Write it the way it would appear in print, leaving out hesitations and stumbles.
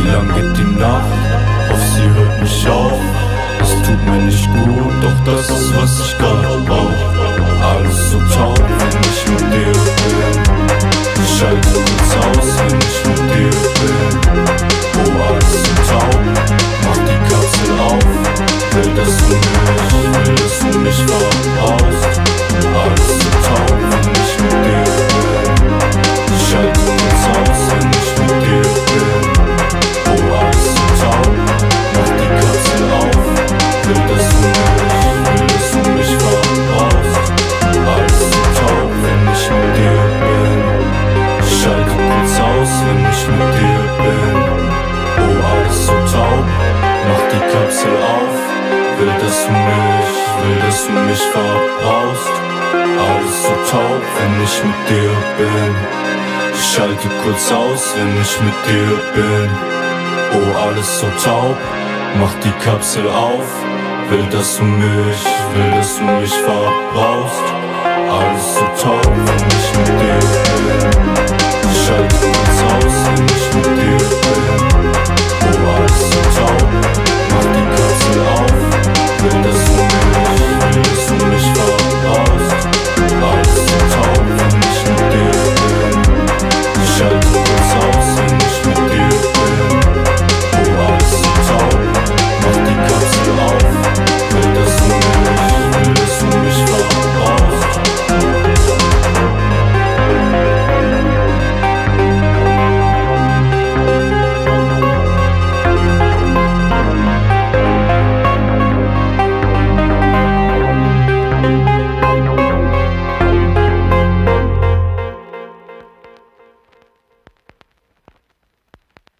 lang geht die Nacht, auf sie hört mich auf. Es tut mir nicht gut, doch das ist was ich grad brauch. Alles so taub, wenn ich mit dir bin. Ich schalte kurz aus, wenn ich mit dir bin. Oh, alles so taub, mach die Kapsel auf. Will, dass du mich verbrauchst. Alles so taub, wenn ich mit dir bin. Ich schalte kurz aus, wenn ich mit dir bin. Oh, alles so taub, mach die Kapsel auf. Will, dass du mich verbrauchst. Alles so taub, wenn ich mit dir bin. Ich schalte kurz aus, wenn ich mit dir bin. Oh, alles so taub, mach die Kapsel auf. Will, dass du mich verbrauchst. Alles so taub, wenn ich mit dir bin. Ich schalte kurz aus, wenn ich mit dir bin. Oh, alles so taub, mach die Kapsel auf. Will, dass du mich verbrauchst. Alles so taub, wenn ich mit dir bin. Ich schalte